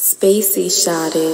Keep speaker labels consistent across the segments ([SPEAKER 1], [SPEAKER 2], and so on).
[SPEAKER 1] Spacey shot it.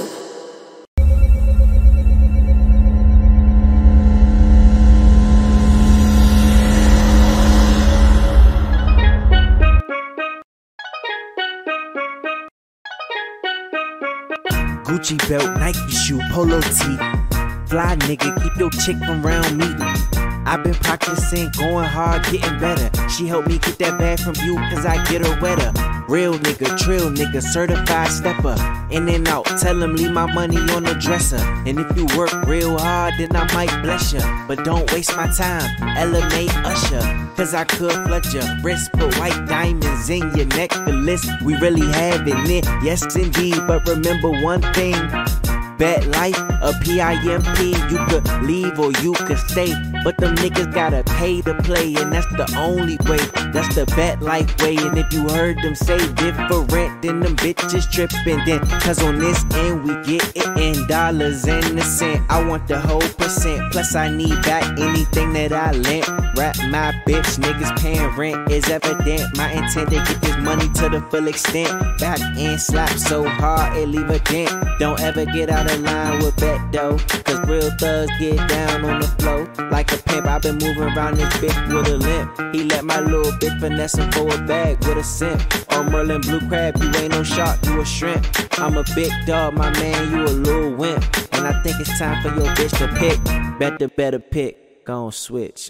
[SPEAKER 2] Gucci belt, Nike shoe, polo tee. Fly nigga, keep your chick from round me. I've been practicing, going hard, getting better. She helped me get that bag from you, cause I get her wetter. Real nigga, trill nigga, certified stepper. In and out, tell him leave my money on the dresser. And if you work real hard, then I might bless ya. But don't waste my time, LMA Usher. Cause I could flood your wrist, put white diamonds in your neck. The list we really have it, yes indeed. But remember one thing, bet life, a PIMP. You could leave or you could stay, but them niggas gotta pay to play, and that's the only way. That's the bet life way. And if you heard them say different, then them bitches trippin'. Then cause on this end we get it in dollars and a cent. I want the whole percent, plus I need back anything that I lent. Rap my bitch, niggas paying rent is evident. My intent to get this money to the full extent. Back end slap so hard it leave a dent. Don't ever get out of line with bet though, cause real thugs get down on the floor like a pimp. I've been moving around this bitch with a limp. He let my little bitch finesse him for a bag with a simp. On Merlin blue crab, you ain't no shark, you a shrimp. I'm a big dog, my man, you a little wimp. And I think it's time for your bitch to pick. Better pick, gon' switch.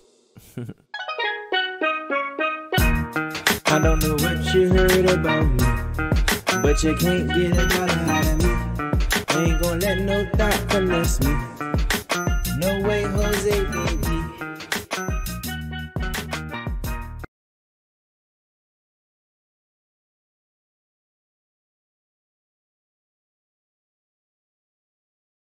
[SPEAKER 2] I don't know what you heard about me, but you can't get a dollar out of me. I ain't gon' let no thought finesse me.